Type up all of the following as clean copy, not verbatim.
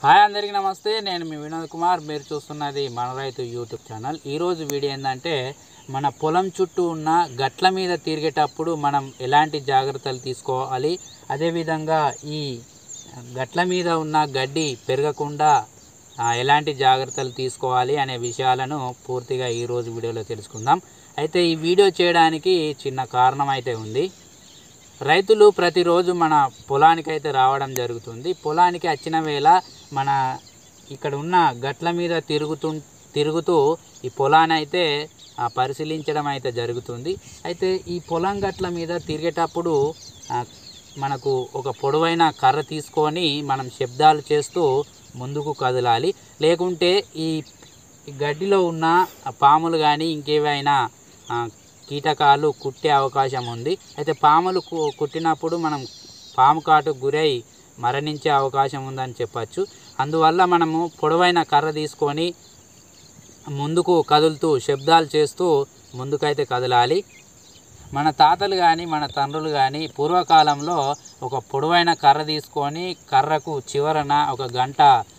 Hi అందరికీ నమస్తే। నేను మీ వినోద్ కుమార్। మీరు చూస్తున్నది మన రైతు యూట్యూబ్ ఛానల్। ఈరోజు వీడియో ఏంటంటే మన పొలం చుట్టూ ఉన్న గట్ల మీద తిరిగేటప్పుడు మనం ఎలాంటి జాగ్రత్తలు తీసుకోవాలి, అదేవిధంగా ఈ గట్ల మీద ఉన్న గడ్డి పెరగకుండా ఎలాంటి జాగ్రత్తలు తీసుకోవాలి అనే విషయాలను పూర్తిగా ఈరోజు వీడియోలో తెలుసుకుందాం। అయితే ఈ వీడియో చేయడానికి చిన్న కారణం అయితే ఉంది। రైతులు ప్రతిరోజు మన పొలానికి అయితే రావడం జరుగుతుంది। పొలానికి వచ్చిన వేళ మన ఇక్కడ ఉన్న గట్ల మీద తిరుగుతూ ఈ పొలాన్ని అయితే పరిశీలించడం అయితే జరుగుతుంది। అయితే ఈ పొలం గట్ల మీద తిరిగేటప్పుడు మనకు ఒక పొడవైన కర్ర తీసుకొని మనం శబ్దాలు చేస్తూ ముందుకు కదలాలి, లేకుంటే ఈ గడ్డిలో ఉన్న పాములు కానీ ఇంకేవైనా కీటకాలు కుట్టే అవకాశం ఉంది। అయితే పాములు కుట్టినప్పుడు మనం పాము కాటుకు గురై మరణించే అవకాశం ఉందని చెప్పచ్చు। అందువల్ల మనము పొడవైన కర్ర తీసుకొని ముందుకు కదులుతూ శబ్దాలు చేస్తూ ముందుకైతే కదలాలి। మన తాతలు కానీ మన తండ్రులు కానీ పూర్వకాలంలో ఒక పొడవైన కర్ర తీసుకొని కర్రకు చివరన ఒక గంట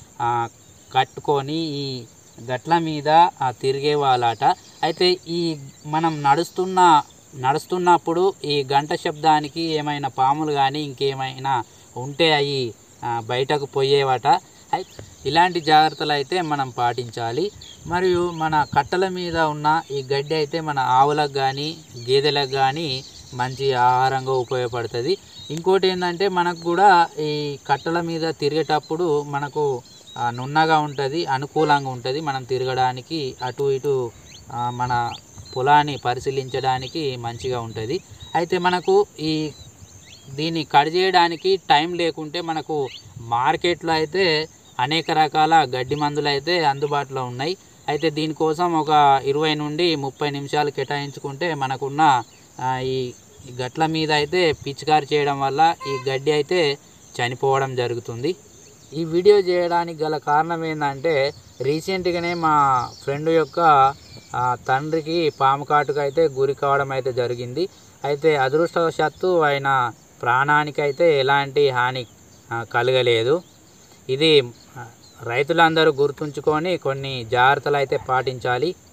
కట్టుకొని ఈ గట్ల మీద తిరిగేవాళ్ళట। అయితే ఈ మనం నడుస్తున్నప్పుడు ఈ గంట శబ్దానికి ఏమైనా పాములు కానీ ఇంకేమైనా ఉంటే అవి బయటకు పోయేవట। ఇలాంటి జాగ్రత్తలు అయితే మనం పాటించాలి। మరియు మన కట్టల మీద ఉన్న ఈ గడ్డి అయితే మన ఆవులకు కానీ గేదెలకు కానీ మంచి ఆహారంగా ఉపయోగపడుతుంది। ఇంకోటి ఏంటంటే మనకు కూడా ఈ కట్టల మీద తిరిగేటప్పుడు మనకు నున్నగా ఉంటుంది, అనుకూలంగా ఉంటుంది, మనం తిరగడానికి అటు ఇటు మన పొలాన్ని పరిశీలించడానికి మంచిగా ఉంటుంది। అయితే మనకు దీన్ని కట్ చేయడానికి టైం లేకుంటే మనకు మార్కెట్లో అయితే అనేక రకాల గడ్డి మందులు అయితే అందుబాటులో ఉన్నాయి। అయితే దీనికోసం ఒక 20 నుండి 30 నిమిషాలు కేటాయించుకుంటే మనకున్న ఈ గట్ల మీద అయితే పిచికారి చేయడం వల్ల ఈ గడ్డి అయితే చనిపోవడం జరుగుతుంది। ఈ వీడియో చేయడానికి గల కారణం ఏంటంటే రీసెంట్గానే మా ఫ్రెండ్ యొక్క తండ్రికి పాము కాటుకు అయితే గురి కావడం అయితే జరిగింది। అయితే అదృష్టవశాత్తు ఆయన ప్రాణానికైతే ఎలాంటి హాని కలగలేదు। ఇది రైతులందరూ గుర్తుంచుకొని కొన్ని జాగ్రత్తలు అయితే పాటించాలి।